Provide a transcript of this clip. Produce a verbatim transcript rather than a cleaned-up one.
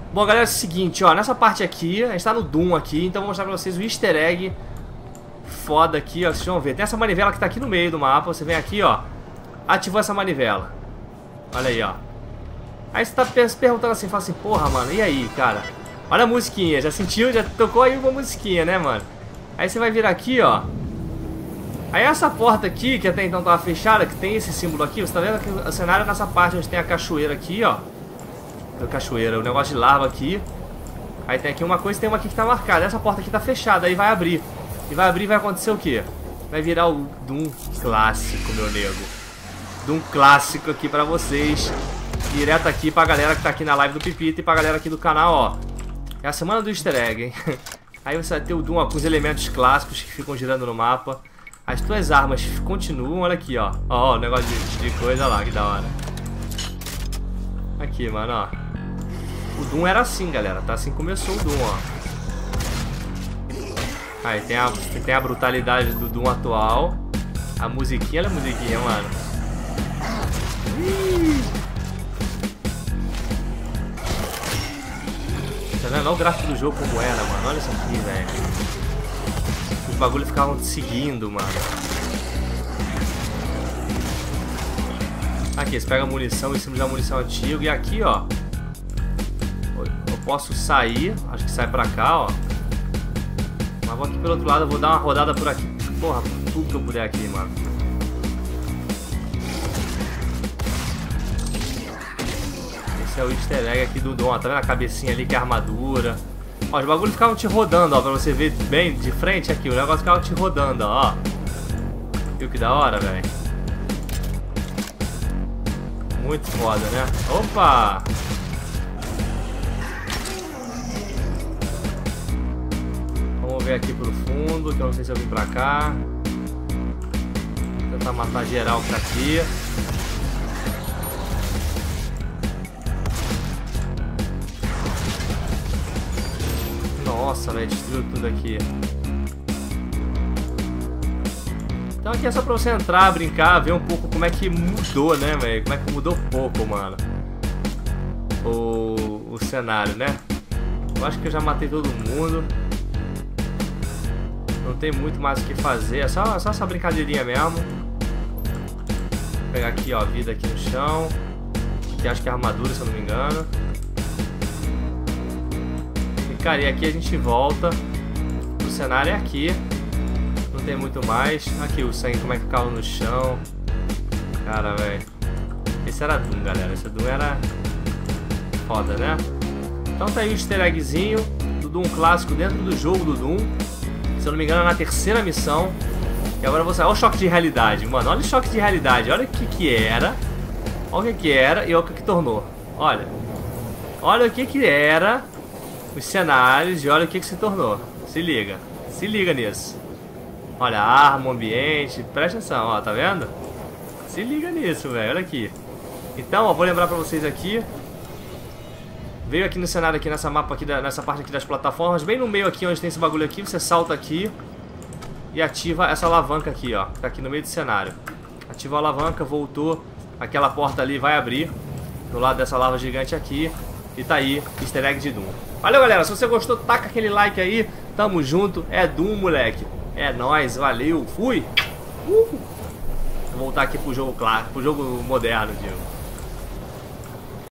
Bom, galera, é o seguinte, ó. Nessa parte aqui, a gente tá no Doom aqui. Então vou mostrar pra vocês o easter egg foda aqui, ó. Vocês vão ver. Tem essa manivela que tá aqui no meio do mapa. Você vem aqui, ó. Ativou essa manivela. Olha aí, ó. Aí você tá se perguntando assim, fala assim, porra, mano, e aí, cara? Olha a musiquinha, já sentiu? Já tocou aí uma musiquinha, né, mano? Aí você vai vir aqui, ó. Aí essa porta aqui, que até então tava fechada, que tem esse símbolo aqui, você tá vendo que o cenário é nessa parte onde tem a cachoeira aqui, ó. A cachoeira, o negócio de lava aqui. Aí tem aqui uma coisa e tem uma aqui que tá marcada. Essa porta aqui tá fechada, aí vai abrir. E vai abrir e vai acontecer o quê? Vai virar o Doom clássico, meu nego. Doom clássico aqui pra vocês. Direto aqui pra galera que tá aqui na live do Pipita e pra galera aqui do canal, ó. É a semana do easter egg, hein? Aí você vai ter o Doom, ó, com os elementos clássicos que ficam girando no mapa. As tuas armas continuam, olha aqui, ó. Ó, o negócio de, de coisa lá, que da hora. Aqui, mano, ó. O Doom era assim, galera, tá? Assim começou o Doom, ó. Aí tem a, tem a brutalidade do Doom atual. A musiquinha, olha a musiquinha, mano. Ih. Tá vendo? Olha o gráfico do jogo como era, mano. Olha isso aqui, velho. Os bagulhos ficavam te seguindo, mano. Aqui, você pega a munição em cima da munição antiga. E aqui, ó, eu posso sair. Acho que sai pra cá, ó. Mas vou aqui pelo outro lado. Eu vou dar uma rodada por aqui. Porra, tudo que eu puder aqui, mano. Esse é o easter egg aqui do Doom. Tá vendo a cabecinha ali que é a armadura? Ó, os bagulhos ficavam te rodando, ó. Pra você ver bem de frente aqui. O negócio ficava te rodando, ó. Viu que da hora, velho? Muito foda, né? Opa! Vamos ver aqui pro fundo, que eu não sei se eu vim pra cá. Vou tentar matar geral por aqui. Nossa, velho, destruiu tudo aqui. Então aqui é só pra você entrar, brincar, ver um pouco como é que mudou, né, velho? Como é que mudou pouco, mano. O, o cenário, né? Eu acho que eu já matei todo mundo. Não tem muito mais o que fazer. É só, só essa brincadeirinha mesmo. Vou pegar aqui, ó, vida aqui no chão. Aqui acho que é armadura, se eu não me engano. E, cara, e aqui a gente volta. O cenário é aqui. Não tem muito mais. Aqui o sangue como é que ficava no chão. Cara, velho. Esse era Doom, galera. Esse Doom era foda, né? Então tá aí o easter eggzinho do Doom clássico dentro do jogo do Doom. Se eu não me engano é na terceira missão. E agora você... Olha o choque de realidade, mano. Olha o choque de realidade. Olha o que que era. Olha o que que era e olha o que que tornou. Olha. Olha o que que era os cenários e olha o que que se tornou. Se liga. Se liga nisso. Olha, arma, ambiente, presta atenção, ó, tá vendo? Se liga nisso, velho, olha aqui. Então, ó, vou lembrar pra vocês aqui. Veio aqui no cenário, aqui nessa mapa aqui, da, nessa parte aqui das plataformas. Bem no meio aqui, onde tem esse bagulho aqui, você salta aqui e ativa essa alavanca aqui, ó. Tá aqui no meio do cenário. Ativa a alavanca, voltou. Aquela porta ali vai abrir do lado dessa lava gigante aqui. E tá aí, easter egg de Doom. Valeu, galera, se você gostou, taca aquele like aí. Tamo junto, é Doom, moleque. É nóis, valeu, fui! Uh! Vou voltar aqui pro jogo claro, pro jogo moderno, Diego.